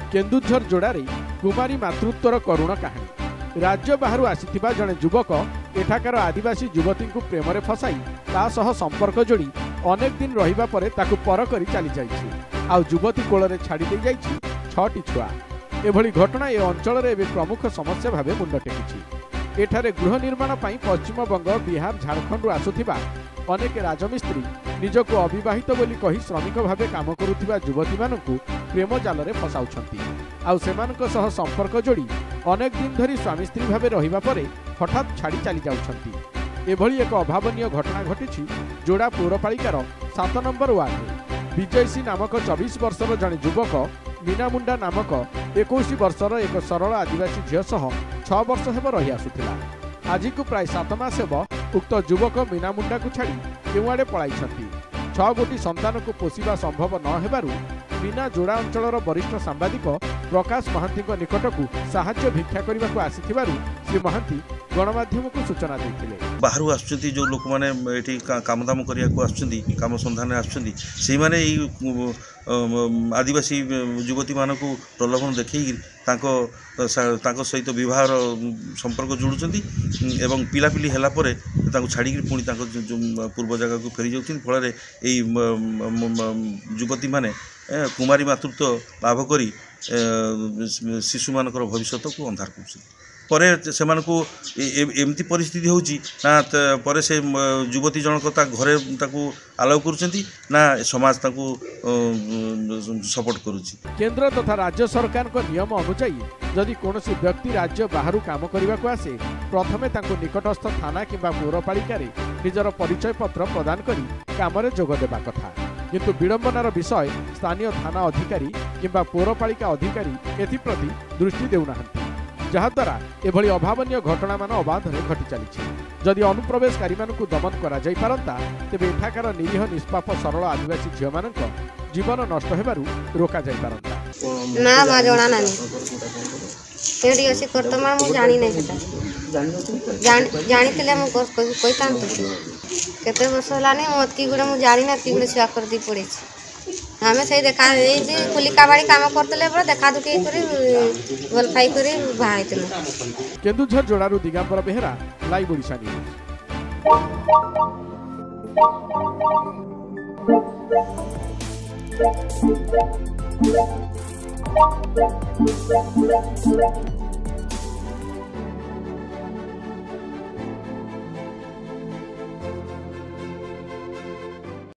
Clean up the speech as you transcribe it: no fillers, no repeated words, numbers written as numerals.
केन्दुझर जोड़ारे कुमारी मातृत्वर करुण कहानी। राज्य बाहर आसीथिबा जड़े युवक एठाकार आदिवासी युवती को प्रेम में फसाई तासह संपर्क जोड़ी अनेक दिन रहिबा परे ताकु पर करी चली जाइछि। आउ युवती कोଳରେ छाड़ी दे जाइछि 6टी छुआ। एभली घटना ए अंचल रे प्रमुख समस्या भावे मुंड टेकिछि। एठारे गृह निर्माण पई पश्चिम बंग, बिहार, झारखंड आसुथिबा अनेक राजमिस्त्री निजको अविवाहित बोली कही श्रमिक भावे काम करुथिबा युवती मानकु प्रेम जाल रे फसाउछंती। आउ सेमानक सह संपर्क जोड़ी अनेक दिन धरी स्वामी स्त्री भावे रहिबा परे हठात छाड़ी चली जाउछंती। एभली एक अभावनीय घटना घटिछि जोड़ा पौरपालिकार 7 नंबर वार्ड। विजयसी नामक 24 वर्षर जड़े युवक मीना मुंडा नामक 21 वर्षर एक सरल आदिवासी झील सह 6 वर्ष हेब रही आसुथिला। आज को प्राय 7 मास हेब उक्त युवक मीना मुंडा को छाड़ी केउआड़े पलाइछंती। 6 गोटी संतान को पोषिबा संभव न हेबारु मीना जोड़ा अंचलर वरिष्ठ सांबादिक प्रकाश महांती निकटकू साहाय्य भिक्षा करने को आसीथिबारु श्री महांती गणमाध्यम को सूचना देथिले। बाहर आसुचंती जो लोक माने एठी काम दाम करिया को आसुचंती, काम संधान आसुचंती, सेही माने एई आदिवासी युवती मानकू प्रलोभन देखै तांको सहित विवाह संपर्क जोड़ुचंती एवं पिलापिली हैला परे तांको छाड़ी पुणी तांको पूर्व जगह को फेरी जाउथिन। फल रे एई युवती माने कुमारी मातृत्व लाभ करी शिशु मानकर भविष्य को अंधार कर परे सेमानकु एमती परिस्थिति होची ना परे से युवती जनक ता घरे ताकू अलाउ करूचंती ना समाज ताकू सपोर्ट करूची। केंद्र तथा राज्य सरकार को नियम अनुसार जदि कोनोसी व्यक्ति राज्य बाहर काम करने को आसे प्रथमे तांको निकटस्थ थाना किंबा पौरपालिका रे निजर परिचय पत्र प्रदान करी काम रे जोग देबा कथा। किंतु विडंबनार विषय स्थानीय थाना अधिकारी किंबा पौरपालिका अधिकारी एथिप्रति दृष्टि देउनाहंती, जहाद्वारा एभली अभावनीय घटना मान अबाधरे घटी चली। जदि अनुप्रवेशकारी मानकु दमन करा जाई पारंता तेबे एठाकार निरीह निष्पाप सरल आदिवासी झियो मानक जीवन नष्ट हेबारु रोका जाई पारंता। ना मा जणा नानी एडी अछि कर्तमान मु जानि नै सेटा जानिथिले मु कहितान केते वर्ष हलानी मत की गुडे मु जानि ना की गुडे सेवा कर दी पड़े छी। हमें सही देखा पुलिका बाड़ी काम करते बड़ा देखा दुखी भल खाई कर बाहर। केन्दुझर जोड़ारू दिगंबर बेहरा, लाइव ओडिशा न्यूज।